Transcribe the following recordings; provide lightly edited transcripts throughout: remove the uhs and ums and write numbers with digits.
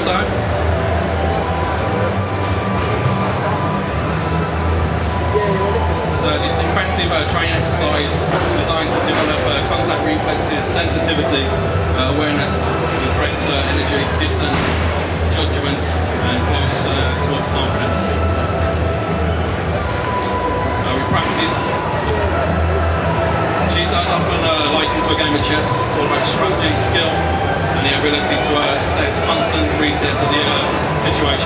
so. So the defensive training exercise designed to develop contact reflexes, sensitivity, awareness, the correct energy, distance, judgment, and close quarter confidence. We practice. Jiu-Jitsu is often likened to a game of chess. It's all about strategy, skill, and the ability to assess constant resets of the situation.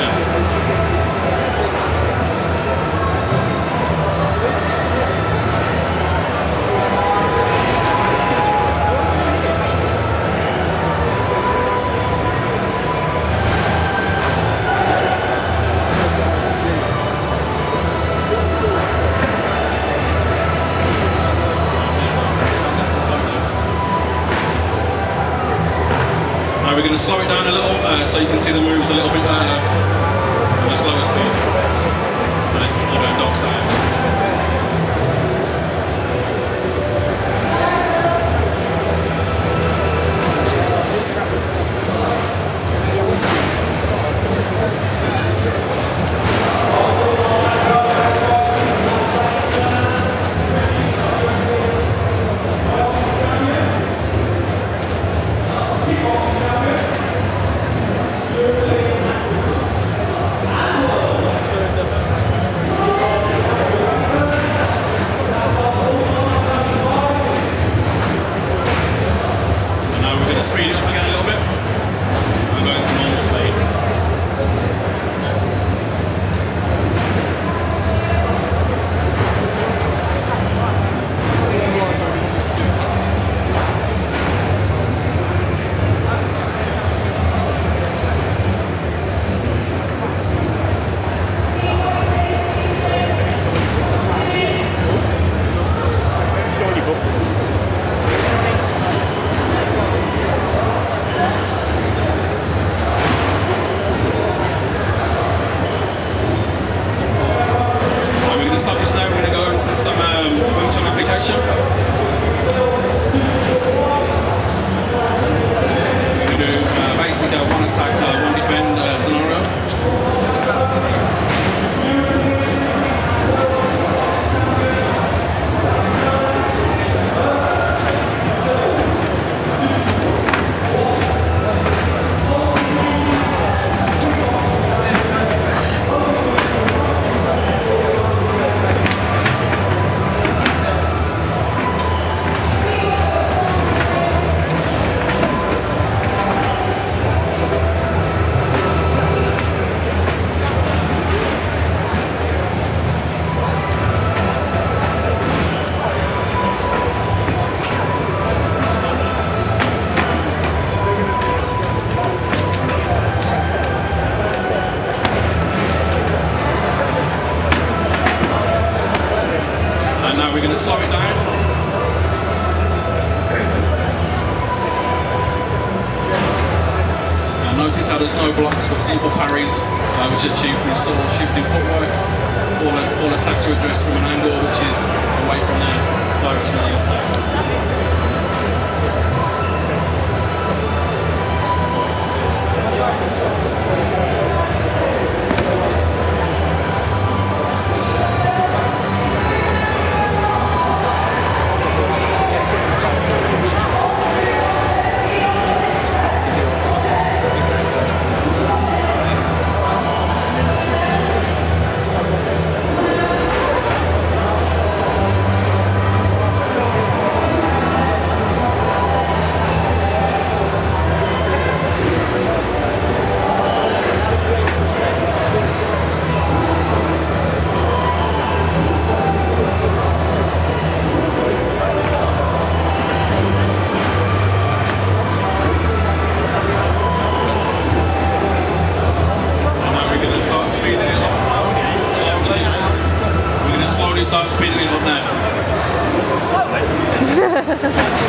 We're going to slow it down a little so you can see the moves a little bit on a slower speed. And this is more of a dog style. Speed it up again a little bit. I'm going to normal speed. Stop this now, we're going to go into some Wing Chun application. We're going to do basic one attack, one defend scenario. We're going to slow it down. Now notice how there's no blocks but simple parries, which are achieved through sword shifting footwork. All attacks are addressed from an angle which is away from the direction of the attack. Start speeding it up now.